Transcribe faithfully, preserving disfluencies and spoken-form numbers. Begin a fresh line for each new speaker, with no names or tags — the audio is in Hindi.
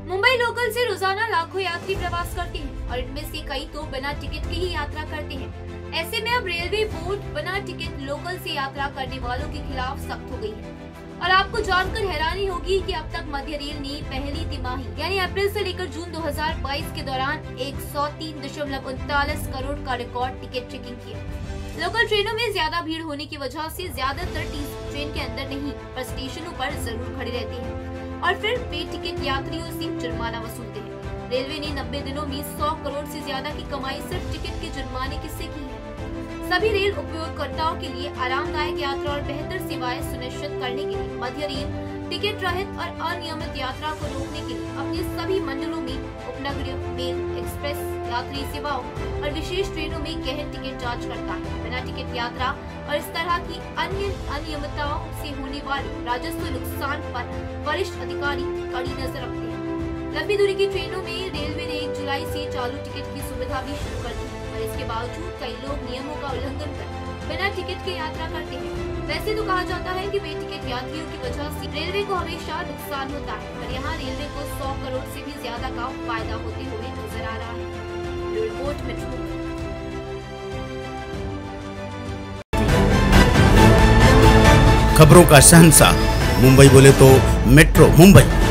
मुंबई लोकल से रोजाना लाखों यात्री प्रवास करते हैं और इनमें से कई तो बिना टिकट के ही यात्रा करते हैं। ऐसे में अब रेलवे बोर्ड बिना टिकट लोकल से यात्रा करने वालों के खिलाफ सख्त हो गई है। और आपको जानकर हैरानी होगी कि अब तक मध्य रेल ने पहली तिमाही यानी अप्रैल से लेकर जून दो हज़ार बाईस के दौरान एक सौ तीन दशमलव उनतालीस करोड़ का रिकॉर्ड टिकट चेकिंग किया। लोकल ट्रेनों में ज्यादा भीड़ होने की वजह से ज्यादातर ट्रेन के अंदर नहीं पर स्टेशनों पर जरूर खड़ी रहती है और फिर पे टिकट यात्रियों से जुर्माना वसूलते हैं। रेलवे ने नब्बे दिनों में सौ करोड़ से ज्यादा की कमाई सिर्फ टिकट के जुर्माने से की है। सभी रेल उपयोगकर्ताओं के लिए आरामदायक यात्रा और बेहतर सेवाएं सुनिश्चित करने के लिए मध्य रेल टिकट रहित और अनियमित यात्रा को रोकने के लिए अपने सभी मंडलों में उपनगरीय, मेल, एक्सप्रेस यात्री सेवाओं और विशेष ट्रेनों में गहन टिकट जांच करता है। बिना टिकट यात्रा और इस तरह की अन्य अनियमितताओं से होने वाले राजस्व नुकसान पर वरिष्ठ अधिकारी कड़ी नजर रखते हैं। लंबी दूरी की ट्रेनों में रेलवे ने एक जुलाई से चालू टिकट की सुविधा भी शुरू कर दी है और इसके बावजूद कई लोग नियमों का उल्लंघन कर बिना टिकट के यात्रा करते हैं। वैसे तो कहा जाता है कि बेटिकट यात्रियों की वजह से रेलवे को हमेशा नुकसान होता है, पर यहाँ रेलवे को सौ करोड़ से भी ज्यादा का फायदा होते हुए नजर आ रहा है। Report metro.
खबरों का शहंशाह मुंबई बोले तो मेट्रो मुंबई।